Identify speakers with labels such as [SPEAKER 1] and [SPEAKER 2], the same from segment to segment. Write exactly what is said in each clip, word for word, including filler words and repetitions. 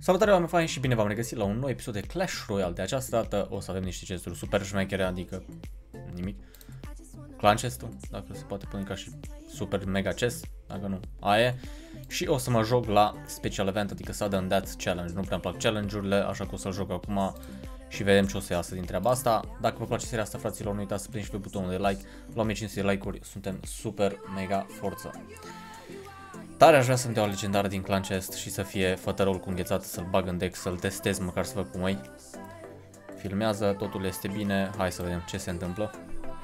[SPEAKER 1] Salutare oameni faini și bine v-am regăsit la un nou episod de Clash Royale. De această dată o să avem niște chesturi super șmechere, adică nimic. Clan chest-ul, dacă se poate pune ca și super mega chest, dacă nu, aia e. Și o să mă joc la special event, adică Sudden Death Challenge. Nu prea îmi plac challenge-urile, așa că o să-l joc acum și vedem ce o să iasă din treaba asta. Dacă vă place seria asta, fraților, nu uitați să prins și pe butonul de like. La o mie cinci sute de like-uri suntem super mega forță. Tare aș vrea să-mi dea o legendară din Clan Chest și să fie fătărul cu înghețată, să-l bag în deck, să-l testez, măcar să văd cum e. Filmează, totul este bine, hai să vedem ce se întâmplă.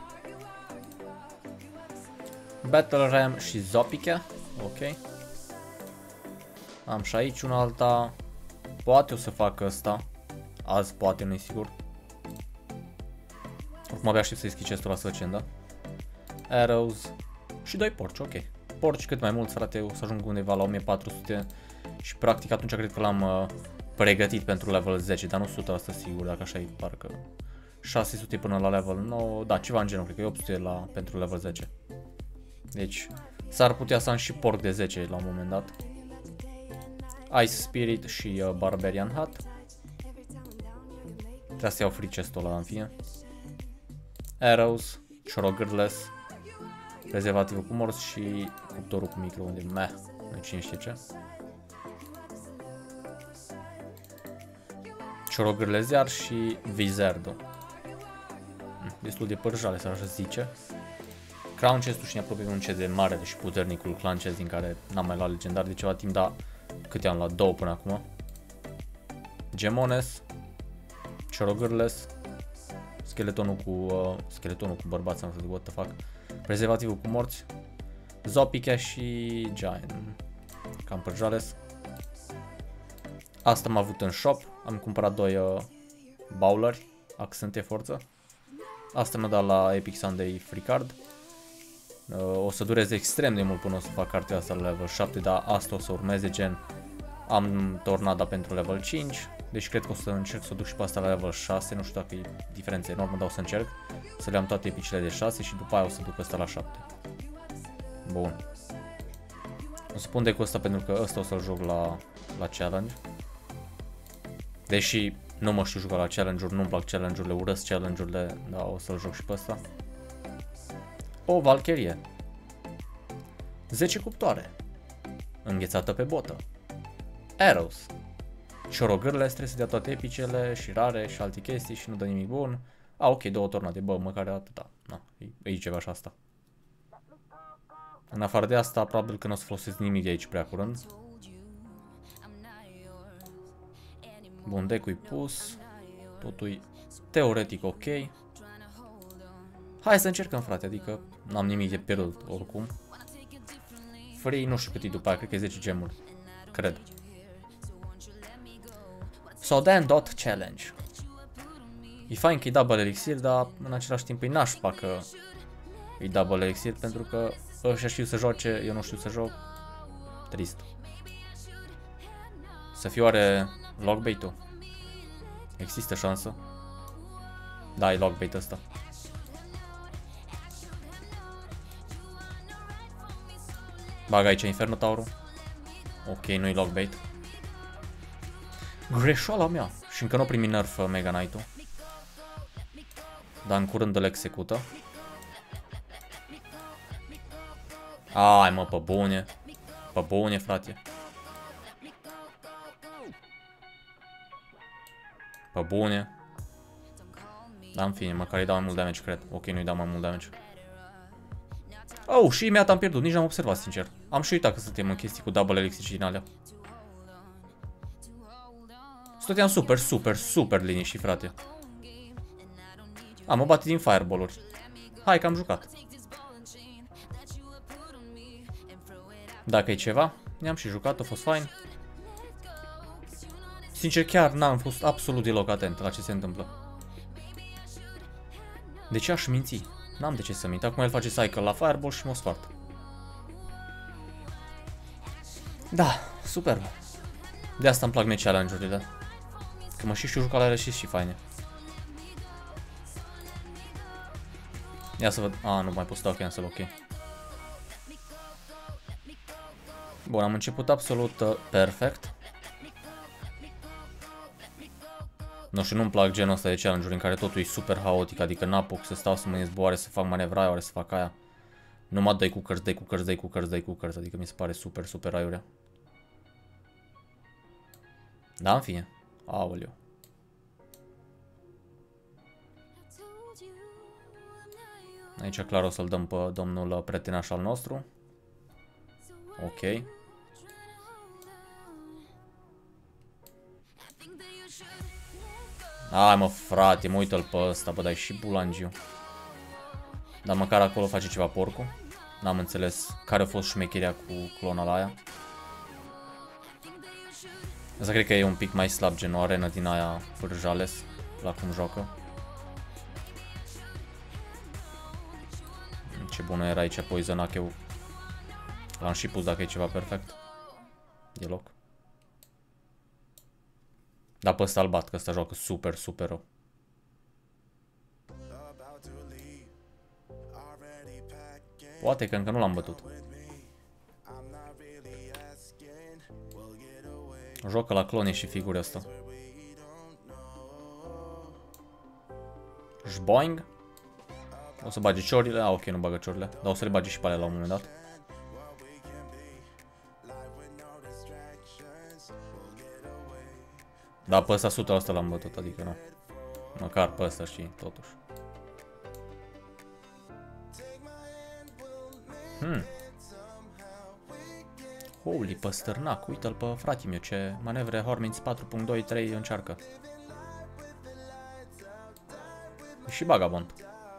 [SPEAKER 1] Battle Ram și Zopike, ok. Am și aici una alta, poate o să fac ăsta, azi poate, nu-i sigur. Oricum abia aștept să deschid chestul la Săcen, da? Arrows și doi porci, ok. Porci cât mai mulți, frate, o să ajung undeva la o mie patru sute și practic atunci cred că l-am uh, pregătit pentru level zece, dar nu o sută la sută sigur, dacă așa e, parcă șase sute până la level nouă, da, ceva în genul, cred că e opt sute la, pentru level zece. Deci s-ar putea să am și porc de zece la un moment dat. Ice Spirit și uh, Barbarian Hat. Trebuie să iau free chest-ul ăla în fine. Arrows, Shorogirless, prezervativul cu morți și cuptorul cu micro, unde meh, nu cine știe ce. Shorogirless iar și Vizerdo. Destul de părjale, să așa zice. Crown chest-ul și ne apropiem un ce de mare și puternicul clan chest din care n-am mai luat legendar de ceva timp, dar câte am luat? Două până acum. Gemones, Shorogirless, skeletonul cu uh, skeletonul cu bărbați, am zis, what the fuck. Prezervativul cu morți, Zopike și Giant. Cam părjales. Asta am avut în shop. Am cumpărat doi uh, bowleri, accente forță. Asta mi-a dat la Epic Sunday free card. Uh, o să dureze extrem de mult până o să fac cartea asta la level șapte, dar asta o să urmeze, gen am tornada pentru level cinci. Deci cred că o să încerc să o duc și pe asta la level șase, nu știu dacă e diferența enormă, dar o să încerc să le am toate epicile de șase și după aia o să duc ăsta la șapte. Bun. O să pun deck-ul ăsta pentru că ăsta o să-l joc la, la challenge. Deși nu mă știu juca la challenge-uri, nu-mi plac challenge-urile, urăsc challenge-urile, dar o să-l joc și pe ăsta. O Valkyrie. zece cuptoare. Înghețată pe botă. Arrows. Shorogirless, trebuie să dea toate epicele și rare și alte chestii și nu dă nimic bun. A, ok, două tornade, bă, măcar atâta. Na, e, e ceva și asta. În afară de asta, probabil că nu o să folosesc nimic de aici prea curând. Bun, deck-ul-i pus. Totul-i teoretic ok. Hai să încercăm, frate, adică n-am nimic de pierdut oricum. Free, nu știu cât e după aia, cred că e zece gemuri. Cred. Sudden Death Challenge. E fain că e double elixir, dar în același timp e nașpa că e double elixir, pentru că ăștia știu să joace, eu nu știu să joc. Trist. Să fiu oare logbait-ul? Există șansă? Da, e logbait ăsta. Bag aici Inferno Taurul. Ok, nu-i logbait. Greșeala mea. Și încă nu primi nerf Mega Knight-ul. Dar în curând îl execută. Ai mă, pe bune. Pe bune, frate. Pe bune. Dar în fine, măcar îi dau mai mult damage, cred. Ok, nu-i dau mai mult damage. Oh, și imediat am pierdut, nici n-am observat, sincer. Am și uitat că suntem în chestii cu double elixir și din alea. Stăteam super, super, super liniștit, frate. Am mă bate din fireball-uri. Hai că am jucat. Dacă e ceva, ne-am și jucat, a fost fain. Sincer, chiar n-am fost absolut deloc atent la ce se întâmplă. De ce aș minți? N-am de ce să mint. Acum el face cycle la fireball și mă sfart. Da, superb. De asta îmi plac mie challenge-urile. Că mă și știu juca la ele și și faine. Ia să văd. A, nu mai pot să dau cancel, ok. Bun, am început absolut uh, perfect. Nu știu, nu-mi plac genul ăsta de challenge-uri în care totul e super haotic, adică n-apuc să stau să mă zboare, să fac manevra aia, oare să fac aia. Numai dai cu cărți, dai cu cărți, dai cu cărți, dai cu cărți, adică mi se pare super, super aiurea. Da, în fine. Aoleu. Aici clar o să-l dăm pe domnul pretenaș al nostru. Ok. Hai mă frate, mă uită-l pe ăsta, bă, dai și bulangiu. Dar măcar acolo face ceva porcul. N-am înțeles care a fost șmecheria cu clona la aia. Asta cred că e un pic mai slab, gen o arenă din aia fârjales, la cum joacă. Ce bună era aici Poison Ake-ul. L-am și pus dacă e ceva perfect. Deloc. Dar pe ăsta îl bat, că ăsta joacă super, super rău. Poate că încă nu l-am bătut. Joacă la clone și figuri asta. Jboing. O să bage ciorile. Ah, ok, nu bagă ciorile. Dar o să le bage și pe alea la un moment dat. Dar pe ăsta o sută la sută l-am bătut, adică nu. Măcar pe ăsta și totuși. Hmm. Holy, păstărnac, uite-l pe frate meu, ce manevre Hormins patru punct doi trei încearcă. E și Vagabond.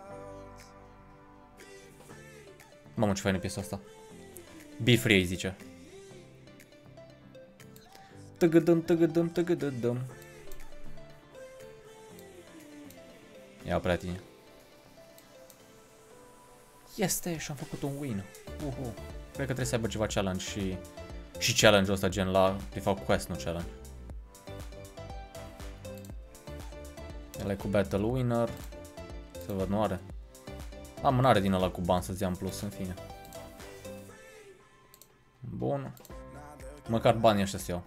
[SPEAKER 1] Mamă, ce faină piesa asta. Be free, zice. Tăgădăm, tăgădăm, tăgădăm. Ia prea tine. Este, și-am făcut un win. Uhu. Cred că trebuie să aibă ceva challenge și... Și challenge-ul ăsta, gen la... De fapt, quest, nu challenge. El e cu Battle Winner. Să văd, nu are. Am, nu are din ăla cu bani să-ți ia în plus, în fine. Bun. Măcar banii ăștia să iau.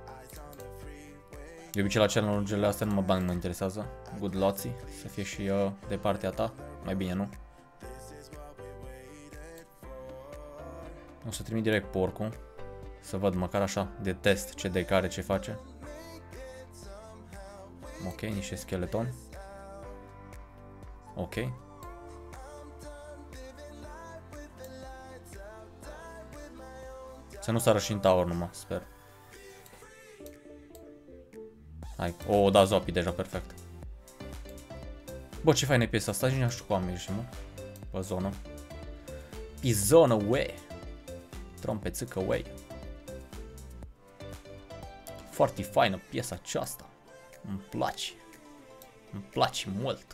[SPEAKER 1] De obicei la challenge-urile astea numai bani mă interesează. Good loții. Să fie și uh, de partea ta. Mai bine, nu? O să trimit direct porcul. Să văd măcar așa de test ce de care ce face. Ok, niște scheletoni. Ok. Să nu sară și în tower numai, sper. Hai, o, da, zopi deja, perfect. Bă, ce faină e piesa asta, nici nu știu cum am ieșit, mă. Pe zonă. Pe zonă, ue. Trompețică, ue. Foarte faină piesa aceasta. Îmi place. Îmi place mult.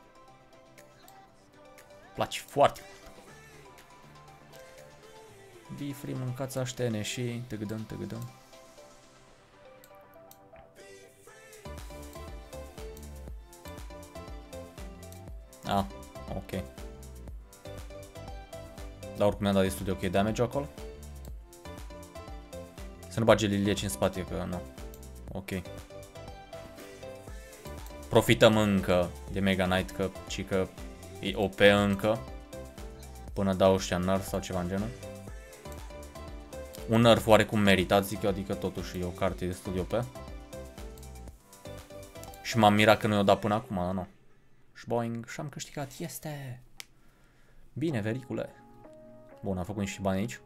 [SPEAKER 1] Îmi place foarte mult. Be free, mâncați aștene și tăgădăm, tăgădăm. Ah, ok. Dar oricum mi-a dat destul de ok damage acolo. Să nu bage lilieci în spate, că nu. Ok. Profităm încă de Mega Knight, că, ci că e O P încă. Până dau ăștia nerf sau ceva în genul. Un nerf oarecum meritat, zic eu, adică totuși e o carte destul de O P. Și m-am mirat că nu i-o dat până acum, dar nu. Shboing, și-am câștigat, este! Bine, vericule. Bun, am făcut niște bani aici.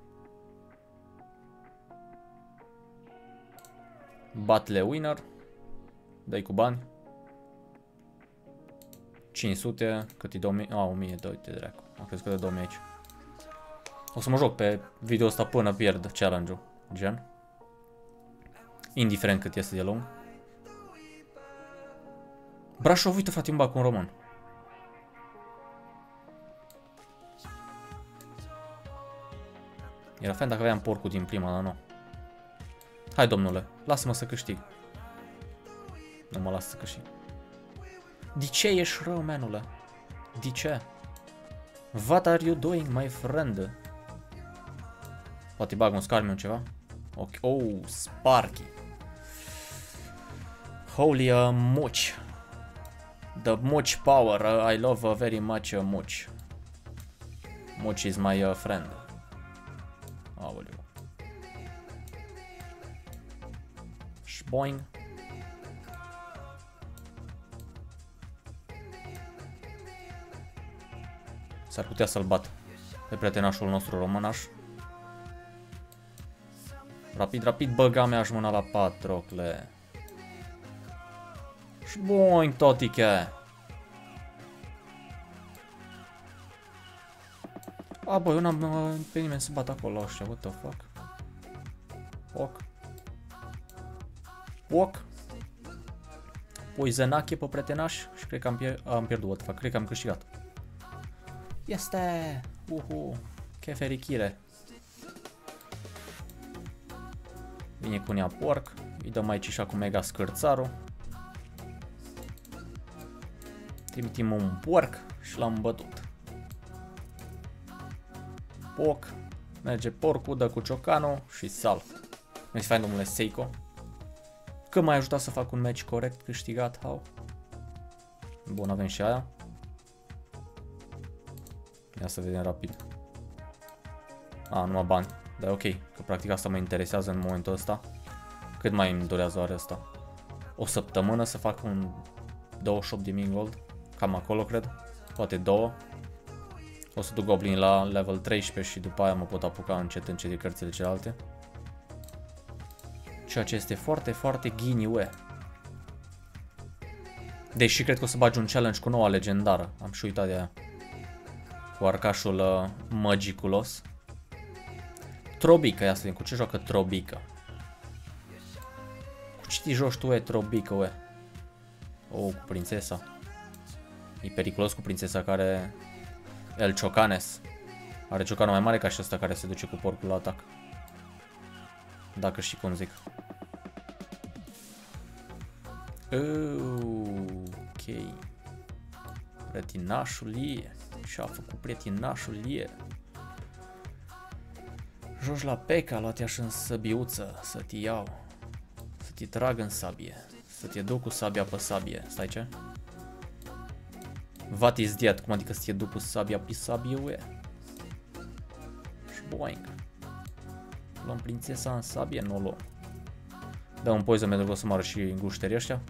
[SPEAKER 1] Battle Winner. Dai cu bani. cinci sute, cât e două mii? A, o mie, doi de dracu. Am crezut că de două mii aici. O să mă joc pe video ăsta până pierd challenge-ul, gen. Indiferent cât este de lung. Brașov, uite frate, îmi bag cu un român. Era fain dacă aveam porcul din prima, dar nu. Hai, domnule, lasă-mă să câștig. Nu mă las să câștig. De ce ești rău, manule? De ce? What are you doing, my friend? Poate bag un Scarmion ceva? Ok. Oh, Sparky. Holy uh, much. The Much Power. Uh, I love uh, very much uh, Much. Much is my uh, friend. Aoleu. Boing. S-ar putea să-l bat pe prietenașul nostru românaș. Rapid, rapid, băga mea-și mâna la Patrocle. Boing, totiche. A, bă, eu n-am uh, pe nimeni să bat acolo ăștia, what the fuck. Fuck. Walk. Poizenache pe pretenaș și cred că am, pier am pierdut, what the fuck, cred că am câștigat. Este! Uhu! Ce fericire! Vine cu nea porc, îi dăm aici și acum mega scârțarul. Trimitim un porc și l-am bătut. Poc, merge porcul, dă cu ciocanul și sal. Mersi fain, domnule Seiko. Că m-ai ajutat să fac un match corect, câștigat, how? Bun, avem și aia. Ia să vedem rapid. A, numai bani. Dar e ok, că practic asta mă interesează în momentul ăsta. Cât mai îmi durează oare asta? O săptămână să fac un douăzeci și opt de mii gold. Cam acolo, cred. Poate două. O să duc goblin la level treisprezece și după aia mă pot apuca încet încet de cărțile celelalte. Ceea ce este foarte, foarte ghiniue. Deși cred că o să bagi un challenge cu noua legendară. Am și uitat de aia. Cu arcașul uh, Magiculos. Trobica, ia să vedem cu ce joacă Trobica. Cu ce te joci tu, e Trobica, ue? Oh, cu prințesa. E periculos cu prințesa care... El Ciocanes. Are ciocanul mai mare ca și ăsta care se duce cu porcul la atac. Dacă știi cum zic. Ok. Prietinașul e. Și-a făcut prietinașul e. Joci la P.E.K.K.A, luat-i așa în săbiuță. Să te iau. Să te trag în sabie. Să te duc cu sabia pe sabie. Stai ce? What is that? Cum adică să te duc cu sabia pe sabie, ue? Și boing. Luăm prințesa în sabie? Nu o luăm. Dăm un poison pentru că o să moară și gușterii ăștia.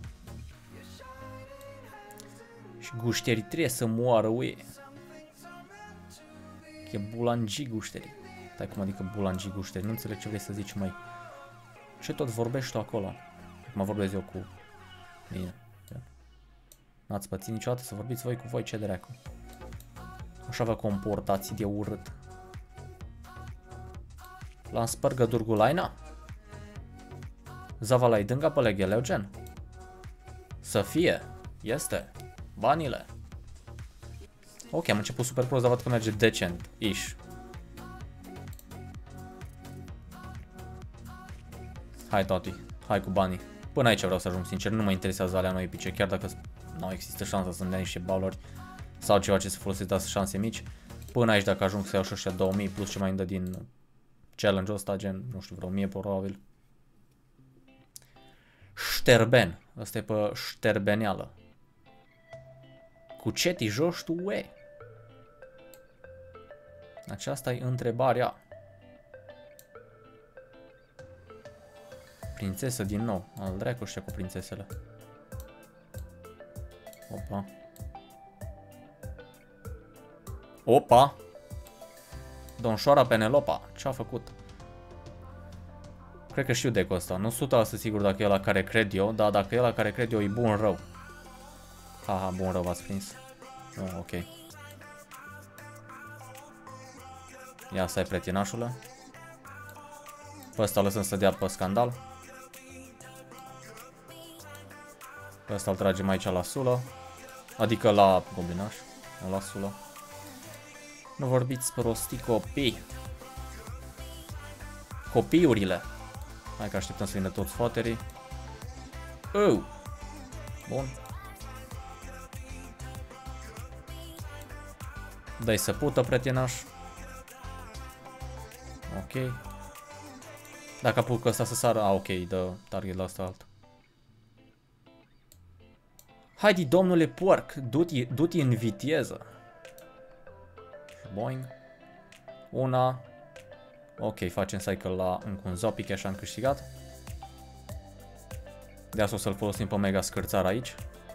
[SPEAKER 1] Și gușterii trebuie să moară, ue. E bulangi gușterii. Stai, cum adică bulangi gușterii? Nu înțeleg ce vrei să zici, mai. Ce tot vorbești tu acolo? Acum vorbesc eu cu mine. N-ați pățit niciodată să vorbiți voi cu voi, ce dracu. Așa vă comportați de urât. L-am spărgă Durgulaina? Zavala-i dânga pe legheleu, gen? Să fie. Este. Banile. Ok, am început super prost, dar văd că merge decent. Ish. Hai, tati. Hai cu banii. Până aici vreau să ajung, sincer. Nu mă interesează alea noi epice, chiar dacă nu există șansa să-mi dea niște baluri sau ceva ce să folosesc, dar șanse mici. Până aici, dacă ajung să iau și ăștia două mii plus ce mai îmi dă din challenge-ul ăsta, gen, nu știu, vreo o mie probabil. Șterben. Asta e pe șterbeneală. Cu ce te joci tu, ue? Aceasta e întrebarea. Prințesă din nou. Al dracu ăștia cu prințesele. Opa. Opa! Donșoara Penelopa. Ce-a făcut? Cred că știu decul ăsta. Nu o sută la sută sigur dacă e la care cred eu, dar dacă e la care cred eu e bun rău. Haha, bun rău v-ați prins. Oh, ok. Ia să ai prietinașule. Pe ăsta lăsăm să dea pe scandal. Pe ăsta îl tragem aici la sulă. Adică la goblinaș. Nu la sulă. Nu vorbiți prostii, copii. Copiurile. Hai că așteptăm să vină toți foterii. Oh. Bun. Dai să pută, prietinaș. Ok. Dacă apucă ăsta să sară... A, ok, dă target la asta alt. Haide, domnule porc, du-te du în viteză. Boing. Una. Ok, facem cycle la încă un zopic, așa am câștigat. De asta o să-l folosim pe mega scârțar aici.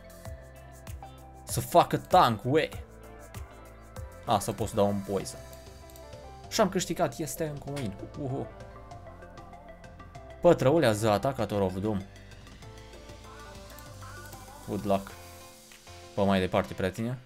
[SPEAKER 1] Să facă tank, we. A, să pot să dau un poison. Și am câștigat, este încă un win. Uhu. Pătrăulea the atacator of doom. Good luck. Pe mai departe, prietene.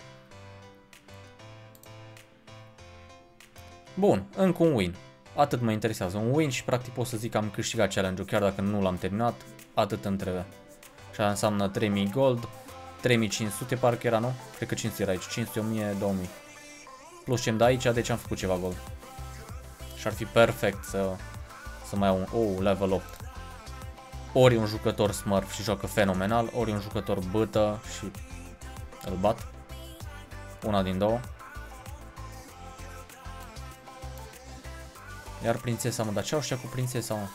[SPEAKER 1] Bun, încă un win. Atât mă interesează. Un win și practic pot să zic că am câștigat challenge-ul, chiar dacă nu l-am terminat. Atât îmi trebuie. Și aia înseamnă trei mii gold, trei mii cinci sute parcă era, nu? Cred că cinci sute era aici, cinci sute, o mie, două mii. Plus ce-mi dă aici, deci am făcut ceva gold. Și ar fi perfect să, să mai iau un... Oh, level opt. Ori un jucător smurf și joacă fenomenal, ori un jucător bâtă și îl bat. Una din două. Iar prințesa, mă, dar ce au ăștia cu prințesa, mă?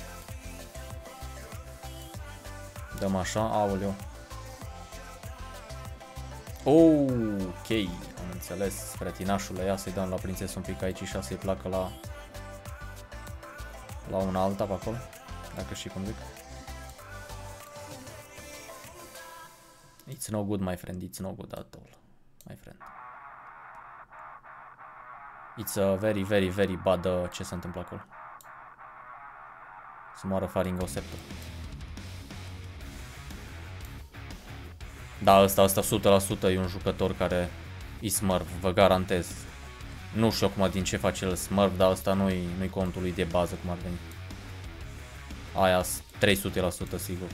[SPEAKER 1] Dăm așa, aoleu. Ok, am înțeles, fretinașule, ia să-i dăm la prințesă un pic aici și să-i placă la la una alta pe acolo, dacă știi cum zic. It's no good, my friend, it's no good at all, my friend. It's a very, very, very bad, uh, ce se întâmplă acolo. Să moară Faringoceptor. Da, ăsta, ăsta o sută la sută e un jucător care e smurf, vă garantez. Nu știu acum din ce face el smurf, dar ăsta nu-i nu-i contul lui de bază cum ar veni. Aia trei sute la sută sigur.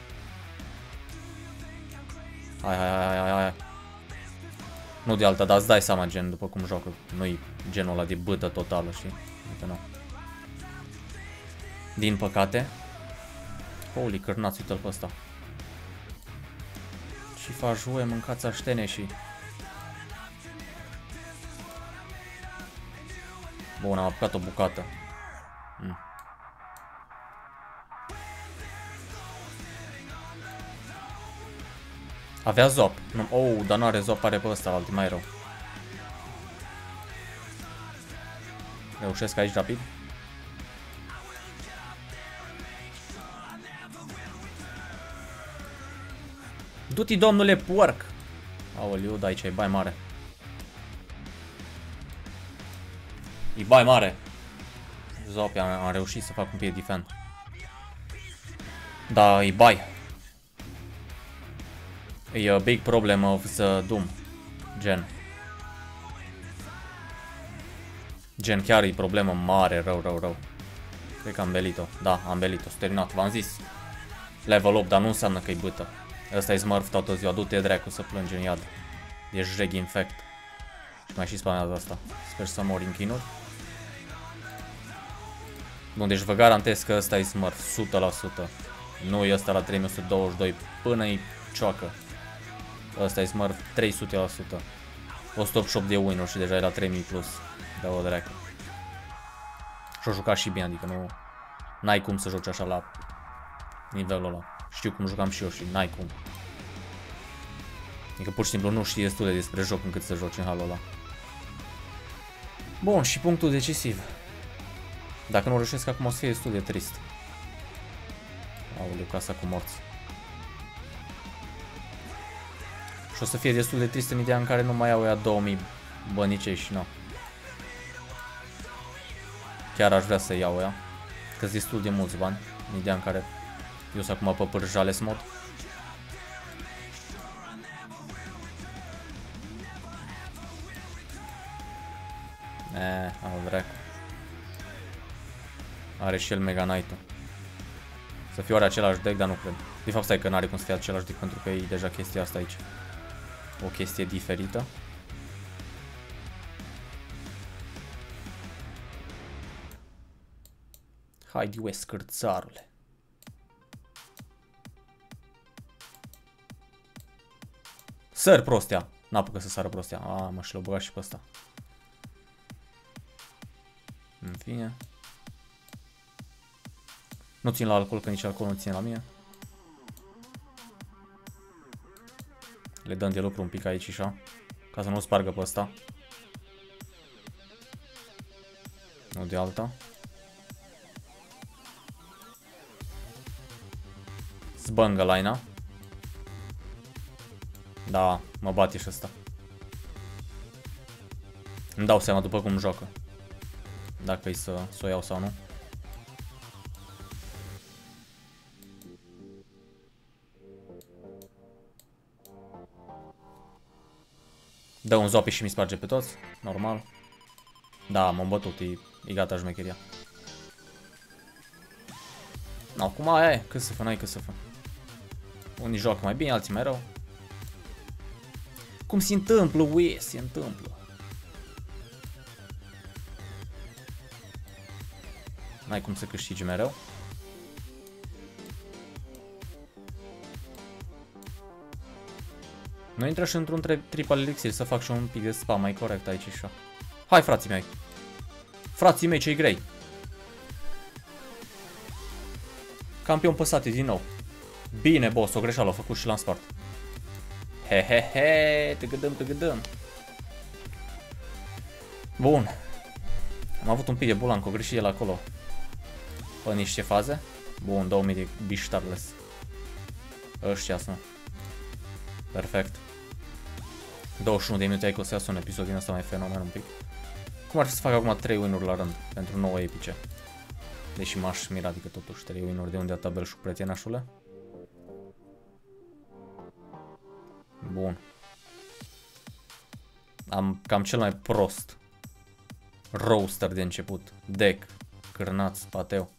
[SPEAKER 1] Hai, hai, hai, hai, hai. Nu de alta, dar îți dai seama gen după cum joacă. Nu-i genul ăla de bâtă totală, știi? Uite, nu. Din păcate. Holy cârnați, uite-l pe ăsta. Și faci ue, mâncați aștene și... Bun, am apucat o bucată. Mm. Avea zop. Nu, oh, dar nu are zop, are pe ăsta, altul mai rău. Reușesc aici rapid. Du-te, domnule porc! Aoleu, da, aici e bai mare. E bai mare. Zopi, am, am reușit să fac un pic defend. Da, e bai. E a big problem of the Doom. Gen. Gen, chiar e problemă mare, rău, rău, rău. Cred că am belit-o. Da, am belit-o, s-a terminat, v-am zis. Level opt, dar nu înseamnă că e bâtă. Ăsta e smurf toată ziua, du-te dracu să plângi în iad. Ești reg infect. Și mai și spamează asta. Sper să mor în chinuri. Bun, deci vă garantez că ăsta e smurf, o sută la sută. Nu e ăsta la trei mii o sută douăzeci și doi până-i cioacă. Ăsta e smurf trei sute la sută. o sută optzeci și opt de win-uri și deja e la trei mii plus. Dă-o dracu. Și-o jucat și bine, adică nu... N-ai cum să joci așa la nivelul ăla. Știu cum jucam și eu și n-ai cum. Adică pur și simplu nu știi destul de despre joc încât să joci în halul ăla. Bun, și punctul decisiv. Dacă nu reușesc acum o să fie destul de trist. Aoleu, casa cu morți. Și o să fie destul de trist în ideea în care nu mai au ea două mii bănicei și nu. Chiar aș vrea să iau ea. Că-s destul de mulți bani. În ideea în care eu sunt acum pe pârjales mod. Eee, am dracu. Are și el Mega Knight-ul. Să fie oare același deck, dar nu cred. De fapt, stai că n-are cum să fie același deck pentru că e deja chestia asta aici. O chestie diferită. Haide, ue, scârțarule. Săr prostia. N-apucă să sară prostia. A, mă, și l-o băgat și pe ăsta. În fine. Nu țin la alcool, că nici alcool nu ține la mine. Le dăm de lucru un pic aici așa. Ca să nu spargă pe ăsta. Nu de alta. Zbângă line-a. Da, mă bate și ăsta. Îmi dau seama după cum joacă. Dacă e să, să o iau sau nu. Dă un zopi și mi sparge pe toți. Normal. Da, m-am bătut. E, e gata șmecheria. No, acum aia e. Cât să fă, n-ai cât să fă. Unii joacă mai bine, alții mai rău. Cum se întâmplă, ue, se întâmplă. N-ai cum să câștigi mereu. Nu intră și într-un triple elixir să fac și un pic de spam mai corect aici și așa. Hai, frații mei. Frații mei, cei grei. Campion păsate din nou. Bine, boss, o greșeală a făcut și l-am spart. He, he, he, te gâdăm, te gâdăm. Bun. Am avut un pic de bulan cu o greșit el acolo. Pe niște faze. Bun, două mii de biștarles. Ăștia sunt. Perfect. douăzeci și unu de minute ai că o să iasă un episod din ăsta mai fenomen un pic. Cum ar fi să fac acum trei win-uri la rând pentru nouă epice? Deși m-aș mira, adică totuși trei win-uri de unde a tabelșul prietenoșule. Bun. Am cam cel mai prost roaster de început. Deck, cârnaț, pateu.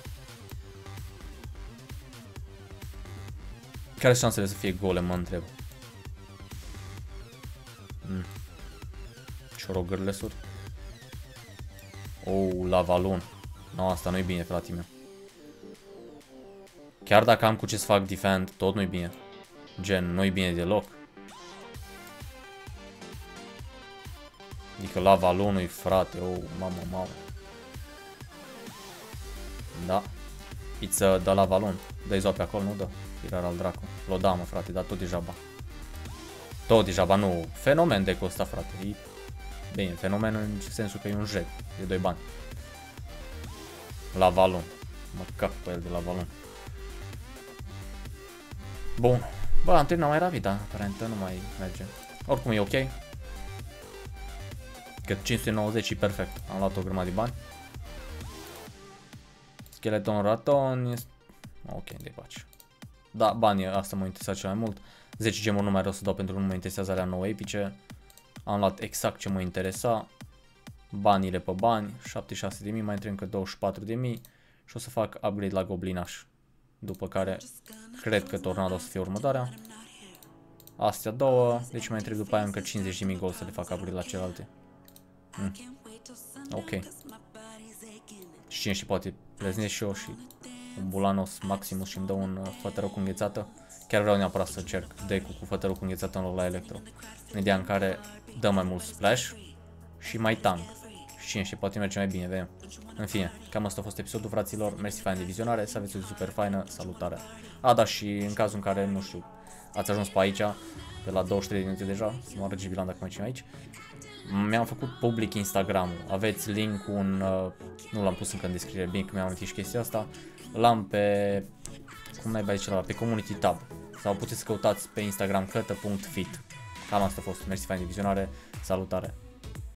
[SPEAKER 1] Care sunt șansele să fie gole, mă întreb. Mm. Ciorogârlesuri. Oh, la valun. No, asta nu-i bine, frate meu. Chiar dacă am cu ce să fac defend, tot nu-i bine. Gen, nu-i bine deloc. Adică la valunul, frate, oh, mamă, mamă. Da. Iță dă la valun. Dă-i zo pe acolo, nu dă. Tirar al dracu. L-o da, mă, frate, dar tot degeaba. Tot degeaba, nu. Fenomen de ăsta, frate. E bine, fenomen în sensul că e un jet. De doi bani. La valun. Mă cac pe el de la valun. Bun. Bă, am terminat mai rapid, dar aparent nu mai merge. Oricum e ok. Că cinci sute nouăzeci e perfect. Am luat o grămadă de bani. Skeleton raton este... Ok, de pace. Da, banii, asta mă interesează cel mai mult. zece gemuri nu mai vreau să dau pentru că nu mă interesează alea nouă epice. Am luat exact ce mă interesa. Banile pe bani, șaptezeci și șase de mii, mai intră încă douăzeci și patru de mii. Și o să fac upgrade la goblinaș. După care cred că tornado o să fie următoarea. Astea două, deci mai întreb după aia încă cincizeci de mii gold să le fac upgrade la celelalte. Mm. Ok. Și cine știe, poate pleznesc și eu și un bulanos maximus și îmi dă un fătărău cu înghețată. Chiar vreau neapărat să încerc deck-ul cu fătărău cu înghețată în loc la electro. În ideea în care dă mai mult splash și mai tank. Și cine știe, poate merge mai bine, vedem. În fine, cam asta a fost episodul, fraților. Mersi fain de vizionare, să aveți o zi super faină, salutare. A, da, și în cazul în care, nu știu, ați ajuns pe aici, pe la douăzeci și trei de minute deja, să mă arăt bilan dacă mai cine aici. Mi-am făcut public Instagram-ul, aveți link-ul în, uh, nu l-am pus încă în descriere, bine că mi-am amintit și chestia asta. L-am pe, cum n-ai aici la, pe community tab, sau puteți să căutați pe Instagram cătă punct fit. Cam asta a fost, mersi fain de vizionare, salutare.